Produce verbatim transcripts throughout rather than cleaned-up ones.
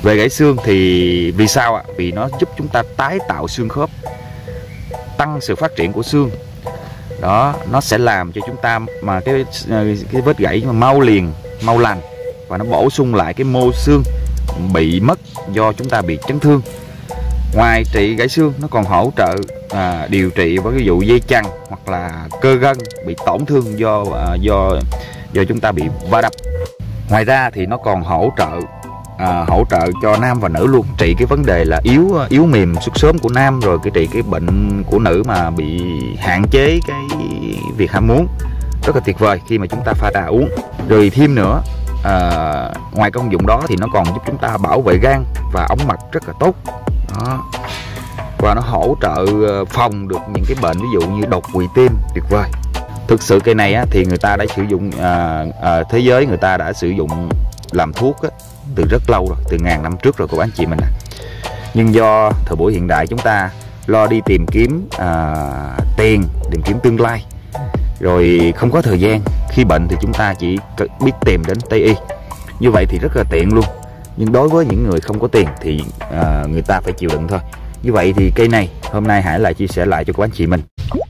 Về gãy xương thì vì sao ạ? Vì nó giúp chúng ta tái tạo xương khớp, tăng sự phát triển của xương. Đó, nó sẽ làm cho chúng ta mà cái cái vết gãy mà mau liền, mau lành, và nó bổ sung lại cái mô xương bị mất do chúng ta bị chấn thương. Ngoài trị gãy xương, nó còn hỗ trợ à, điều trị với ví dụ dây chằng hoặc là cơ gân bị tổn thương do à, do do chúng ta bị va đập. Ngoài ra thì nó còn hỗ trợ à, hỗ trợ cho nam và nữ luôn, trị cái vấn đề là yếu yếu mềm xuất sớm của nam, rồi cái trị cái bệnh của nữ mà bị hạn chế cái việc ham muốn. Rất là tuyệt vời khi mà chúng ta pha trà uống. Rồi thêm nữa, à, ngoài công dụng đó thì nó còn giúp chúng ta bảo vệ gan và ống mật rất là tốt. Đó. Và nó hỗ trợ phòng được những cái bệnh ví dụ như đột quỵ tim, tuyệt vời. Thực sự cây này á, thì người ta đã sử dụng à, à, thế giới người ta đã sử dụng làm thuốc á, từ rất lâu rồi, từ ngàn năm trước rồi cô bác anh chị mình. À. Nhưng do thời buổi hiện đại chúng ta lo đi tìm kiếm à, tiền, tìm kiếm tương lai, rồi không có thời gian. Khi bệnh thì chúng ta chỉ biết tìm đến Tây y, như vậy thì rất là tiện luôn. Nhưng đối với những người không có tiền thì à, người ta phải chịu đựng thôi. Như vậy thì cây này hôm nay Hải lại chia sẻ lại cho cô bác anh chị mình.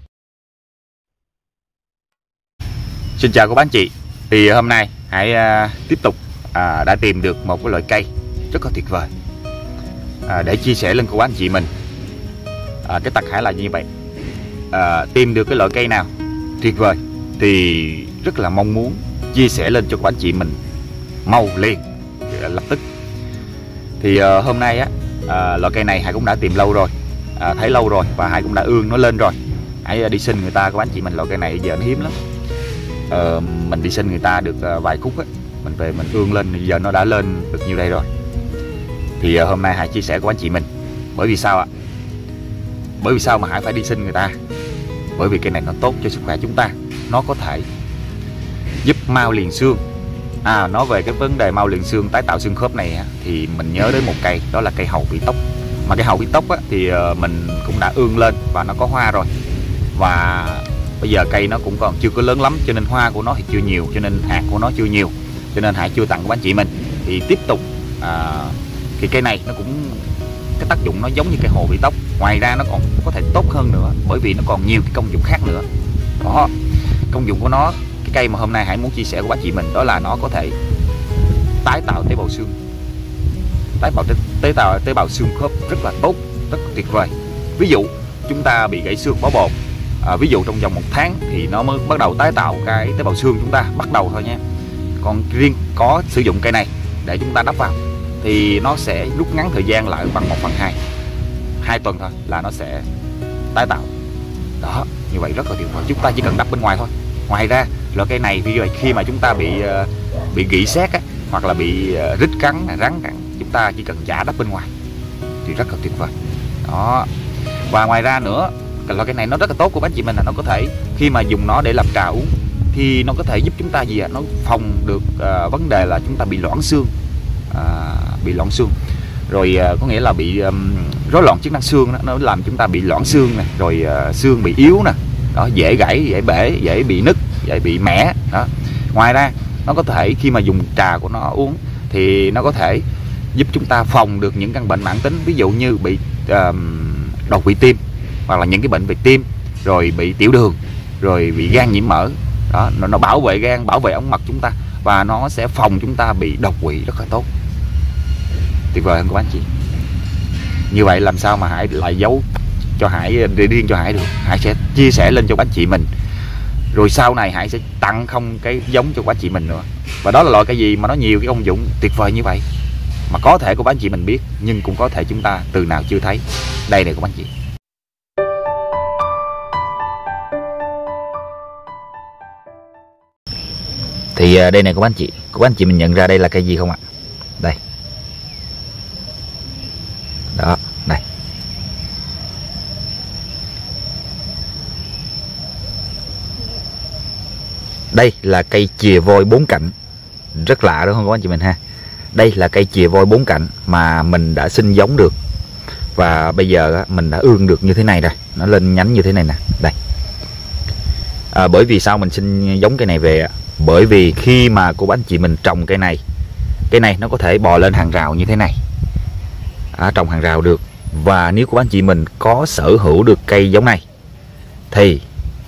Xin chào cô bác anh chị. Thì hôm nay Hải à, tiếp tục à, đã tìm được một cái loại cây rất là tuyệt vời à, để chia sẻ lên cô bác anh chị mình. à, Cái tật Hải là như vậy, à, tìm được cái loại cây nào tuyệt vời thì rất là mong muốn chia sẻ lên cho cô bác anh chị mình mau liền, lập tức. Thì uh, hôm nay á uh, loại cây này Hải cũng đã tìm lâu rồi, uh, thấy lâu rồi, và Hải cũng đã ương nó lên rồi. Hải uh, đi xin người ta, các anh chị mình, loại cây này giờ nó hiếm lắm. uh, Mình đi xin người ta được uh, vài khúc á, mình về mình ương lên, giờ nó đã lên được nhiêu đây rồi. Thì uh, hôm nay Hải chia sẻ của anh chị mình. Bởi vì sao ạ? Bởi vì sao mà Hải phải đi xin người ta? Bởi vì cây này nó tốt cho sức khỏe chúng ta. Nó có thể giúp mau liền xương. À, nói về cái vấn đề mau liền xương, tái tạo xương khớp này thì mình nhớ đến một cây, đó là cây hầu vị tóc. Mà cây hầu vị tóc á, thì mình cũng đã ương lên và nó có hoa rồi. Và bây giờ cây nó cũng còn chưa có lớn lắm, cho nên hoa của nó thì chưa nhiều, cho nên hạt của nó chưa nhiều, cho nên Hải chưa tặng của anh chị mình. Thì tiếp tục à, thì cây này nó cũng cái tác dụng nó giống như cây hầu vị tóc. Ngoài ra nó còn có thể tốt hơn nữa, bởi vì nó còn nhiều cái công dụng khác nữa. Đó, công dụng của nó, cái cây mà hôm nay Hải muốn chia sẻ của bác chị mình, đó là nó có thể tái tạo tế bào xương, tái tạo tế bào tế bào xương khớp rất là tốt, rất là tuyệt vời. Ví dụ chúng ta bị gãy xương bó bột, à, ví dụ trong vòng một tháng thì nó mới bắt đầu tái tạo cái tế bào xương chúng ta, bắt đầu thôi nha. Còn riêng có sử dụng cây này để chúng ta đắp vào thì nó sẽ rút ngắn thời gian lại bằng một phần hai, hai tuần thôi là nó sẽ tái tạo. Đó, như vậy rất là tuyệt vời. Chúng ta chỉ cần đắp bên ngoài thôi. Ngoài ra loại cây này khi mà chúng ta bị bị gỉ sét á, hoặc là bị rít cắn, rắn cắn, chúng ta chỉ cần chả đắp bên ngoài thì rất là tuyệt vời. Đó. Và ngoài ra nữa, loại cây này nó rất là tốt của bác chị mình, là nó có thể khi mà dùng nó để làm trà uống thì nó có thể giúp chúng ta gì ạ? Nó phòng được uh, vấn đề là chúng ta bị loãng xương, uh, bị loãng xương. Rồi uh, có nghĩa là bị um, rối loạn chức năng xương đó, nó làm chúng ta bị loãng xương này, rồi uh, xương bị yếu nè. Đó, dễ gãy, dễ bể, dễ bị nứt, dễ bị mẻ. Đó. Ngoài ra nó có thể khi mà dùng trà của nó uống thì nó có thể giúp chúng ta phòng được những căn bệnh mãn tính, ví dụ như bị uh, đột quỵ tim, hoặc là những cái bệnh về tim, rồi bị tiểu đường, rồi bị gan nhiễm mỡ. Đó, nó, nó bảo vệ gan, bảo vệ ống mật chúng ta, và nó sẽ phòng chúng ta bị đột quỵ rất là tốt. Tuyệt vời hơn các anh chị. Như vậy làm sao mà Hải lại giấu cho Hải, để riêng cho Hải được. Hải sẽ chia sẻ lên cho các anh chị mình, rồi sau này Hải sẽ tặng không cái giống cho các anh chị mình nữa. Và đó là loại cái gì mà nó nhiều cái công dụng tuyệt vời như vậy, mà có thể của các anh chị mình biết, nhưng cũng có thể chúng ta từ nào chưa thấy. Đây này các anh chị. Thì đây này các anh chị, các anh chị mình nhận ra đây là cây gì không ạ? Đây. Đó, đây. Đây là cây chìa voi bốn cạnh. Rất lạ đúng không các anh chị mình ha? Đây là cây chìa voi bốn cạnh mà mình đã sinh giống được. Và bây giờ mình đã ương được như thế này rồi. Nó lên nhánh như thế này nè. Đây. À, bởi vì sao mình sinh giống cây này về? Bởi vì khi mà cô bác anh chị mình trồng cây này, cây này nó có thể bò lên hàng rào như thế này, à, trồng hàng rào được. Và nếu cô bác anh chị mình có sở hữu được cây giống này thì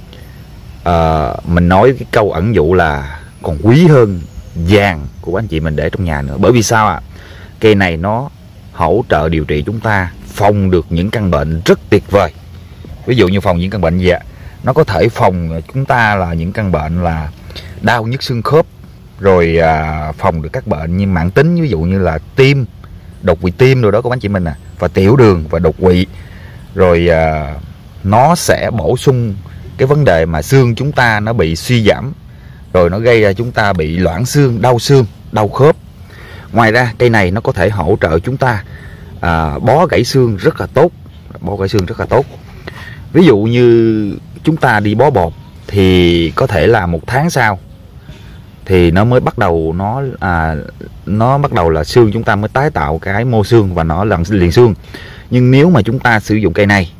à, mình nói cái câu ẩn dụ là còn quý hơn vàng của bác anh chị mình để trong nhà nữa. Bởi vì sao ạ? À? Cây này nó hỗ trợ điều trị chúng ta phòng được những căn bệnh rất tuyệt vời. Ví dụ như phòng những căn bệnh gì ạ? Nó có thể phòng chúng ta là những căn bệnh là đau nhức xương khớp, rồi à, phòng được các bệnh như mãn tính, ví dụ như là tim, đột quỵ tim rồi đó các anh chị mình à, và tiểu đường và đột quỵ. Rồi à, nó sẽ bổ sung cái vấn đề mà xương chúng ta nó bị suy giảm, rồi nó gây ra chúng ta bị loãng xương, đau xương, đau khớp. Ngoài ra cây này nó có thể hỗ trợ chúng ta à, bó gãy xương rất là tốt, bó gãy xương rất là tốt. Ví dụ như chúng ta đi bó bột thì có thể là một tháng sau thì nó mới bắt đầu nó à, nó bắt đầu là xương chúng ta mới tái tạo cái mô xương và nó làm liền xương. Nhưng nếu mà chúng ta sử dụng cây này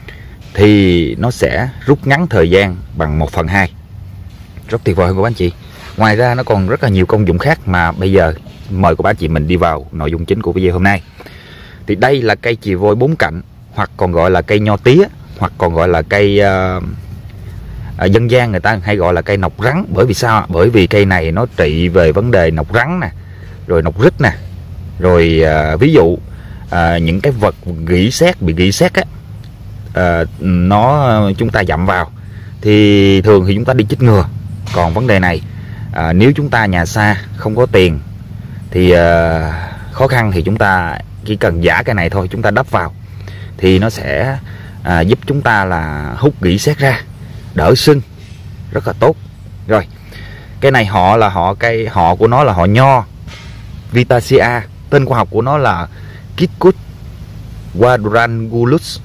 thì nó sẽ rút ngắn thời gian bằng một phần hai, rất tuyệt vời của các anh chị. Ngoài ra nó còn rất là nhiều công dụng khác mà bây giờ mời cô bác chị mình đi vào nội dung chính của video hôm nay. Thì đây là cây chì vôi bốn cạnh, hoặc còn gọi là cây nho tía, hoặc còn gọi là cây uh, uh, dân gian người ta hay gọi là cây nọc rắn. Bởi vì sao? Bởi vì cây này nó trị về vấn đề nọc rắn nè, rồi nọc rít nè, rồi uh, ví dụ uh, những cái vật gỉ sét, bị gỉ sét á, uh, nó chúng ta dặm vào thì thường thì chúng ta đi chích ngừa. Còn vấn đề này à, nếu chúng ta nhà xa không có tiền thì à, khó khăn thì chúng ta chỉ cần giả cái này thôi, chúng ta đắp vào thì nó sẽ à, giúp chúng ta là hút gỉ sét ra, đỡ sưng, rất là tốt. Rồi cái này họ là họ cây họ của nó là họ nho Vitaceae, tên khoa học của nó là Quisquus quadrangulus.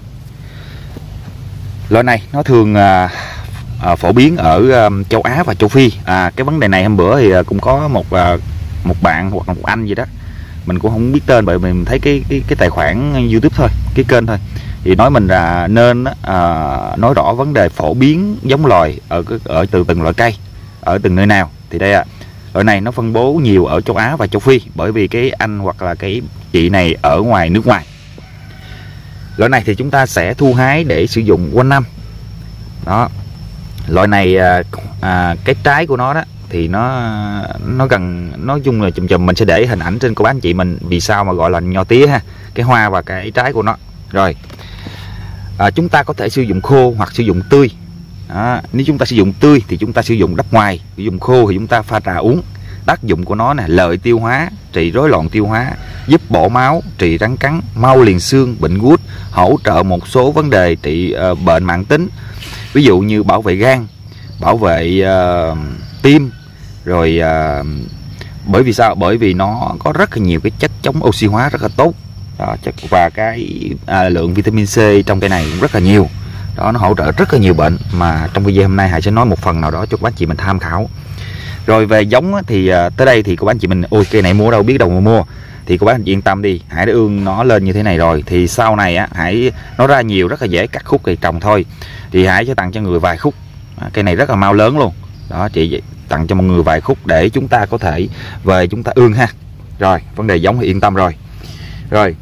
Loại này nó thường à, À, phổ biến ở um, châu Á và châu Phi. À, cái vấn đề này hôm bữa thì uh, cũng có một uh, một bạn hoặc là một anh gì đó, mình cũng không biết tên bởi vì mình thấy cái cái cái tài khoản YouTube thôi, cái kênh thôi, thì nói mình là nên uh, nói rõ vấn đề phổ biến giống loài ở ở từ từng loại cây ở từng nơi nào. Thì đây ạ, à, loại này nó phân bố nhiều ở châu Á và châu Phi, bởi vì cái anh hoặc là cái chị này ở ngoài nước ngoài. Loại này thì chúng ta sẽ thu hái để sử dụng quanh năm đó. Loại này à, cái trái của nó đó thì nó nó gần nói chung là chùm chùm mình sẽ để hình ảnh trên cô bác anh chị mình vì sao mà gọi là nho tía ha, cái hoa và cái trái của nó. Rồi à, chúng ta có thể sử dụng khô hoặc sử dụng tươi đó. Nếu chúng ta sử dụng tươi thì chúng ta sử dụng đắp ngoài, sử dụng khô thì chúng ta pha trà uống. Tác dụng của nó nè, lợi tiêu hóa, trị rối loạn tiêu hóa, giúp bổ máu, trị rắn cắn, mau liền xương, bệnh gút, hỗ trợ một số vấn đề trị uh, bệnh mãn tính, ví dụ như bảo vệ gan, bảo vệ uh, tim. Rồi uh, bởi vì sao? Bởi vì nó có rất là nhiều cái chất chống oxy hóa rất là tốt đó, và cái à, lượng vitamin C trong cây này cũng rất là nhiều đó, nó hỗ trợ rất là nhiều bệnh mà trong video hôm nay Hải sẽ nói một phần nào đó cho các bác chị mình tham khảo. Rồi về giống thì uh, tới đây thì các bác chị mình ôi cây này mua đâu biết đâu mà mua, thì các bác anh chị yên tâm đi, Hải đã ương nó lên như thế này rồi thì sau này á Hải nó ra nhiều rất là dễ cắt khúc thì trồng thôi, thì Hải sẽ tặng cho người vài khúc. À, cây này rất là mau lớn luôn đó chị, tặng cho mọi người vài khúc để chúng ta có thể về chúng ta ương ha. Rồi vấn đề giống thì yên tâm rồi. Rồi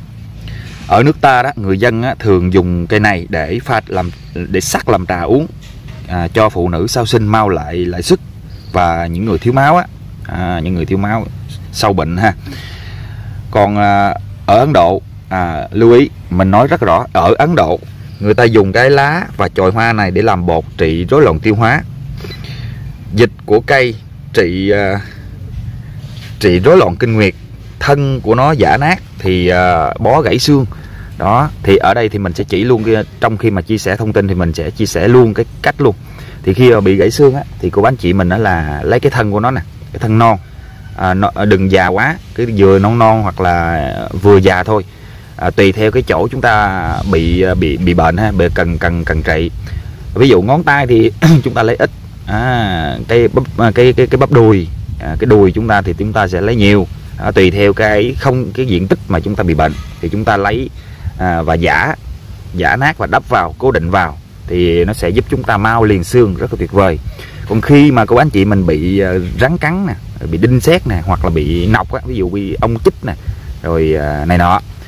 ở nước ta đó, người dân á, thường dùng cây này để pha làm để sắc làm trà uống à, cho phụ nữ sau sinh mau lại lại sức, và những người thiếu máu á, à, những người thiếu máu sau bệnh ha. Còn à, ở Ấn Độ à, lưu ý mình nói rất rõ, ở Ấn Độ người ta dùng cái lá và chồi hoa này để làm bột trị rối loạn tiêu hóa. Dịch của cây trị uh, trị rối loạn kinh nguyệt, thân của nó giã nát thì uh, bó gãy xương đó. Thì ở đây thì mình sẽ chỉ luôn, trong khi mà chia sẻ thông tin thì mình sẽ chia sẻ luôn cái cách luôn. Thì khi mà bị gãy xương á, thì cô bác anh chị mình đó là lấy cái thân của nó nè, cái thân non, à, nó, đừng già quá, cái vừa non non hoặc là vừa già thôi. À, tùy theo cái chỗ chúng ta bị bị bị bệnh ha, bị cần cần cần trị. Ví dụ ngón tay thì chúng ta lấy ít, à, cái bắp cái cái cái bắp đùi, à, cái đùi chúng ta thì chúng ta sẽ lấy nhiều. À, tùy theo cái không cái diện tích mà chúng ta bị bệnh thì chúng ta lấy à, và giã giã nát và đắp vào, cố định vào thì nó sẽ giúp chúng ta mau liền xương, rất là tuyệt vời. Còn khi mà cô anh chị mình bị uh, rắn cắn nè, bị đinh sét nè, hoặc là bị nọc á, ví dụ bị ong chích nè, rồi uh, này nọ,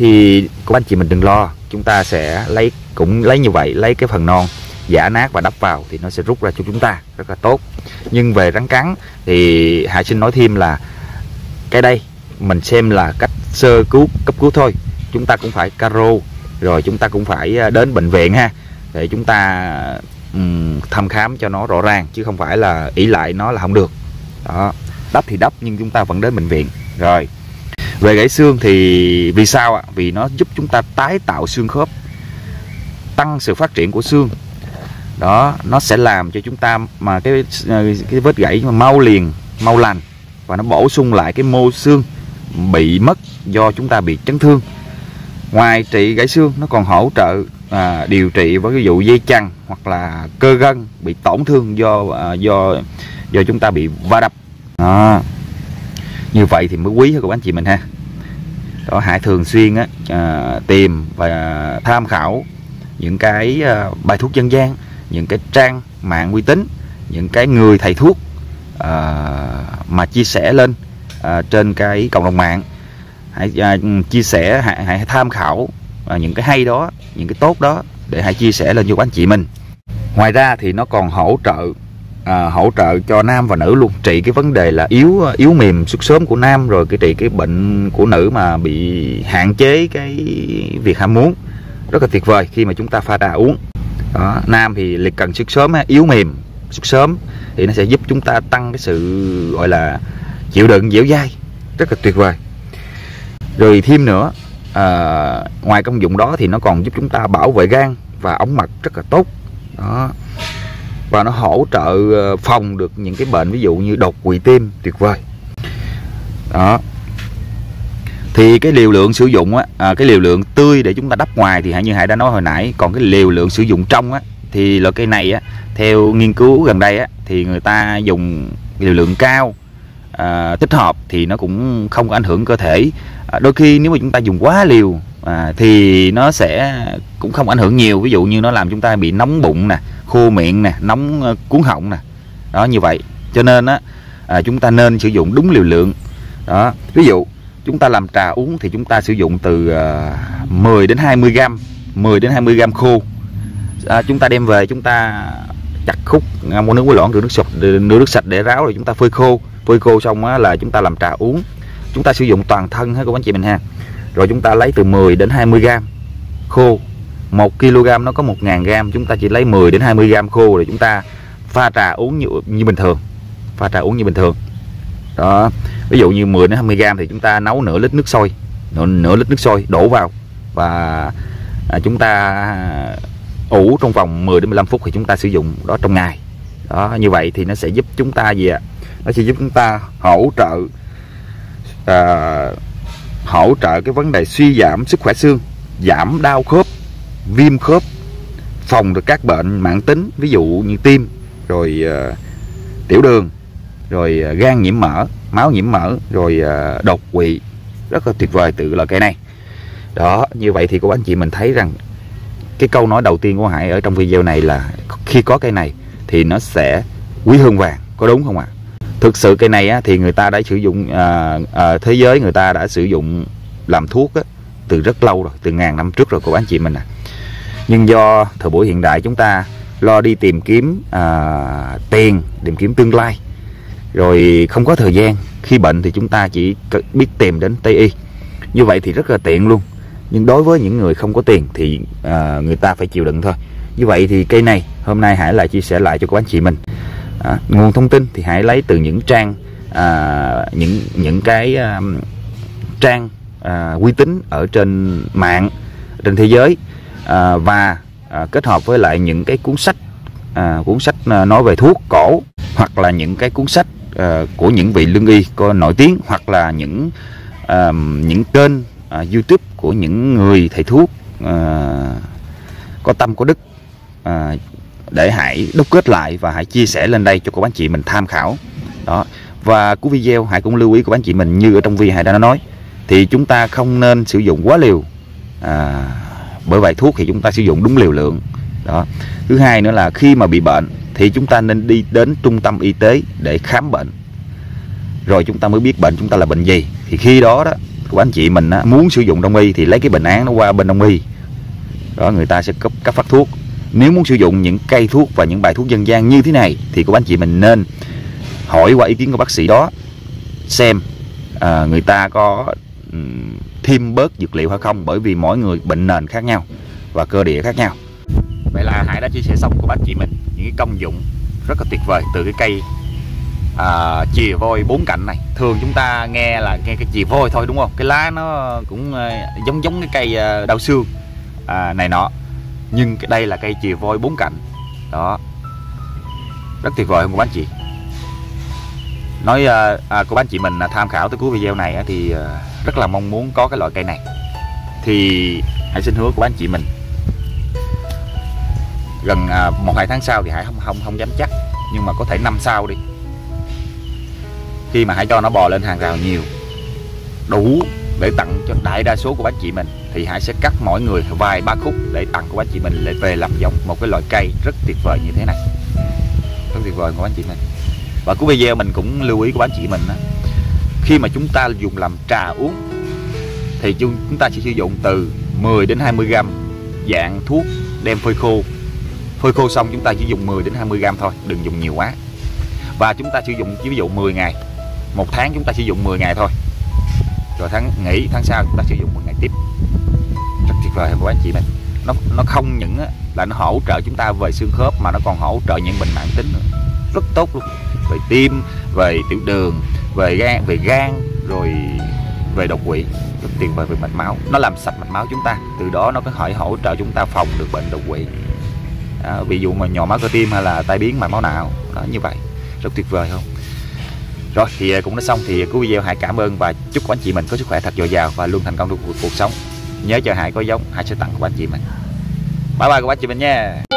thì cô anh chị mình đừng lo, chúng ta sẽ lấy cũng lấy như vậy, lấy cái phần non giã nát và đắp vào thì nó sẽ rút ra cho chúng ta rất là tốt. Nhưng về rắn cắn thì Hải xin nói thêm là cái đây mình xem là cách sơ cứu cấp cứu thôi, chúng ta cũng phải caro, rồi chúng ta cũng phải đến bệnh viện ha, để chúng ta um, thăm khám cho nó rõ ràng, chứ không phải là ỷ lại nó là không được. Đó, đắp thì đắp nhưng chúng ta vẫn đến bệnh viện. Rồi về gãy xương thì vì sao ạ? Vì nó giúp chúng ta tái tạo xương khớp, tăng sự phát triển của xương. Đó, nó sẽ làm cho chúng ta mà cái cái vết gãy mà mau liền, mau lành, và nó bổ sung lại cái mô xương bị mất do chúng ta bị chấn thương. Ngoài trị gãy xương, nó còn hỗ trợ à, điều trị với ví dụ dây chằng hoặc là cơ gân bị tổn thương do à, do do chúng ta bị va đập. Đó, như vậy thì mới quý hơn của anh chị mình ha. Đó, Hải thường xuyên á, à, tìm và tham khảo những cái à, bài thuốc dân gian, những cái trang mạng uy tín, những cái người thầy thuốc à, mà chia sẻ lên à, trên cái cộng đồng mạng. Hãy à, chia sẻ, hãy, hãy tham khảo à, những cái hay đó, những cái tốt đó để hãy chia sẻ lên cho các anh chị mình. Ngoài ra thì nó còn hỗ trợ à, hỗ trợ cho nam và nữ luôn, trị cái vấn đề là yếu yếu mềm xuất sớm của nam, rồi cái trị cái bệnh của nữ mà bị hạn chế cái việc ham muốn, rất là tuyệt vời khi mà chúng ta pha trà uống. Đó, nam thì liệt cần xuất sớm, yếu mềm xuất sớm thì nó sẽ giúp chúng ta tăng cái sự gọi là chịu đựng dẻo dai, rất là tuyệt vời. Rồi thêm nữa, à, ngoài công dụng đó thì nó còn giúp chúng ta bảo vệ gan và ống mật rất là tốt. Đó, và nó hỗ trợ phòng được những cái bệnh ví dụ như đột quỵ tim, tuyệt vời. Đó, thì cái liều lượng sử dụng á, à, cái liều lượng tươi để chúng ta đắp ngoài thì như Hải đã nói hồi nãy, còn cái liều lượng sử dụng trong á thì loại cây này á, theo nghiên cứu gần đây á, thì người ta dùng liều lượng cao à, thích hợp thì nó cũng không có ảnh hưởng cơ thể. À, đôi khi nếu mà chúng ta dùng quá liều à, thì nó sẽ cũng không ảnh hưởng nhiều, ví dụ như nó làm chúng ta bị nóng bụng nè, khô miệng nè, nóng uh, cuống họng nè. Đó, như vậy cho nên á, à, chúng ta nên sử dụng đúng liều lượng. Đó, ví dụ chúng ta làm trà uống thì chúng ta sử dụng từ uh, mười đến hai mươi gam, mười đến hai mươi gam khô. À, chúng ta đem về chúng ta chặt khúc ngâm nước muối loãng, rửa nước sạch, rửa nước sạch để ráo, rồi chúng ta phơi khô, phơi khô xong á là chúng ta làm trà uống. Chúng ta sử dụng toàn thân hết các anh chị mình ha. Rồi chúng ta lấy từ mười đến hai mươi gam khô. một ki lô gam nó có một nghìn gam, chúng ta chỉ lấy mười đến hai mươi gam khô rồi chúng ta pha trà uống như, như bình thường. Pha trà uống như bình thường. Đó, ví dụ như mười đến hai mươi gam thì chúng ta nấu nửa lít nước sôi, nửa, nửa lít nước sôi đổ vào và à, chúng ta ủ trong vòng mười đến mười lăm phút thì chúng ta sử dụng đó trong ngày. Đó, như vậy thì nó sẽ giúp chúng ta gì ạ? Nó sẽ giúp chúng ta hỗ trợ à, hỗ trợ cái vấn đề suy giảm sức khỏe xương, giảm đau khớp, viêm khớp, phòng được các bệnh mãn tính ví dụ như tim, rồi uh, tiểu đường, rồi uh, gan nhiễm mỡ, máu nhiễm mỡ, rồi uh, đột quỵ, rất là tuyệt vời từ loại cây này. Đó, như vậy thì cô anh chị mình thấy rằng cái câu nói đầu tiên của Hải ở trong video này là khi có cây này thì nó sẽ quý hơn vàng, có đúng không ạ? Thực sự cây này á, thì người ta đã sử dụng à, à, thế giới người ta đã sử dụng làm thuốc á, từ rất lâu rồi, từ ngàn năm trước rồi cô anh chị mình à. Nhưng do thời buổi hiện đại chúng ta lo đi tìm kiếm à, tiền, tìm kiếm tương lai, rồi không có thời gian, khi bệnh thì chúng ta chỉ biết tìm đến Tây y. Như vậy thì rất là tiện luôn. Nhưng đối với những người không có tiền thì à, người ta phải chịu đựng thôi. Như vậy thì cây này hôm nay Hải lại chia sẻ lại cho các anh chị mình. À, nguồn thông tin thì hãy lấy từ những trang à, những những cái à, trang à, uy tín ở trên mạng, trên thế giới, à, và à, kết hợp với lại những cái cuốn sách à, cuốn sách à, nói về thuốc cổ, hoặc là những cái cuốn sách à, của những vị lương y có nổi tiếng, hoặc là những à, những kênh à, YouTube của những người thầy thuốc à, có tâm có đức, à, để hãy đúc kết lại và hãy chia sẻ lên đây cho các anh chị mình tham khảo. Đó, và cuối video hãy cũng lưu ý của anh chị mình như ở trong video Hải đã nói, thì chúng ta không nên sử dụng quá liều, à, bởi vậy thuốc thì chúng ta sử dụng đúng liều lượng. Đó, thứ hai nữa là khi mà bị bệnh thì chúng ta nên đi đến trung tâm y tế để khám bệnh, rồi chúng ta mới biết bệnh chúng ta là bệnh gì, thì khi đó đó của anh chị mình á, muốn sử dụng đông y thì lấy cái bệnh án nó qua bên đông y, đó người ta sẽ cấp cấp phát thuốc. Nếu muốn sử dụng những cây thuốc và những bài thuốc dân gian như thế này thì của anh chị mình nên hỏi qua ý kiến của bác sĩ đó, xem à, người ta có um, thêm bớt dược liệu hay không, bởi vì mỗi người bệnh nền khác nhau và cơ địa khác nhau. Vậy là Hải đã chia sẻ xong của bác chị mình những cái công dụng rất là tuyệt vời từ cái cây à, chìa voi bốn cạnh này. Thường chúng ta nghe là nghe cái chìa voi thôi đúng không, cái lá nó cũng uh, giống giống cái cây uh, đau xương à, này nọ, nhưng cái đây là cây chìa voi bốn cạnh đó, rất tuyệt vời không cô bác chị. Nói uh, à, cô bác chị mình tham khảo tới cuối video này thì uh, rất là mong muốn có cái loại cây này, thì Hải xin hứa của bác chị mình gần uh, một hai tháng sau thì Hải không không không dám chắc, nhưng mà có thể năm sau đi, khi mà Hải cho nó bò lên hàng rào nhiều đủ để tặng cho đại đa số của bác chị mình, thì Hải sẽ cắt mỗi người vài ba khúc để tặng của bác chị mình để về làm giống một cái loại cây rất tuyệt vời như thế này, rất tuyệt vời của bác chị mình. Và cuối video mình cũng lưu ý của bác chị mình đó, khi mà chúng ta dùng làm trà uống thì chúng ta sẽ sử dụng từ mười đến hai mươi gam dạng thuốc đem phơi khô. Phơi khô xong chúng ta chỉ dùng mười đến hai mươi gam thôi, đừng dùng nhiều quá. Và chúng ta sử dụng ví dụ mười ngày, một tháng chúng ta sử dụng mười ngày thôi, rồi tháng nghỉ, tháng sau chúng ta sử dụng mười ngày tiếp. Rất tuyệt vời của anh chị mình. Nó nó không những là nó hỗ trợ chúng ta về xương khớp mà nó còn hỗ trợ những bệnh mãn tính nữa, rất tốt luôn, về tim, về tiểu đường, về gan, về gan rồi về đột quỵ, rất tuyệt vời về mạch máu. Nó làm sạch mạch máu chúng ta, từ đó nó có thể hỗ trợ chúng ta phòng được bệnh đột quỵ. À, ví dụ mà nhồi máu cơ tim hay là tai biến mạch máu não, đó như vậy, rất tuyệt vời không? Rồi thì cũng đã xong, thì cuối video Hải cảm ơn và chúc các anh chị mình có sức khỏe thật dồi dào và luôn thành công trong cuộc, cuộc sống. Nhớ cho Hải có giống, Hải sẽ tặng của anh chị mình. Bye bye các anh chị mình nha.